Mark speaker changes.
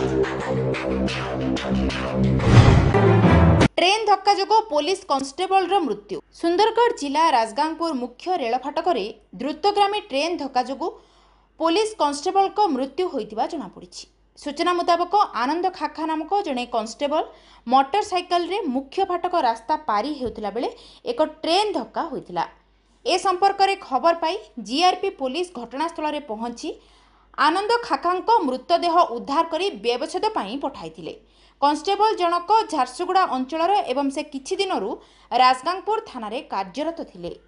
Speaker 1: Train धक्का जोगो police constable मृत्यु। सुंदरगढ़ जिला राजगांगपुर मुख्य रेल फाटक द्रुतगामी ट्रेन धक्का जोगो पुलिस कांस्टेबल को मृत्यु होइतिबा जणा पड़िछि। सूचना मुताबक आनंद खाखा नामक जड़े कांस्टेबल मोटरसाइकल रे मुख्य फाटक रास्ता पारी हेउतिला बेले एक ट्रेन धक्का होइतिला। ए संपर्क रे खबर पाई जीआरपी पुलिस घटनास्थल रे पहुंची आनंद खाखांको मृतदेह उद्धार करी व्यवच्छेद पाई पठाइथिले। कांस्टेबल जनक झारसुगुड़ा अंचलर एवं से किछि दिनरु राजगांगपुर थाना रे कार्यरत थिले।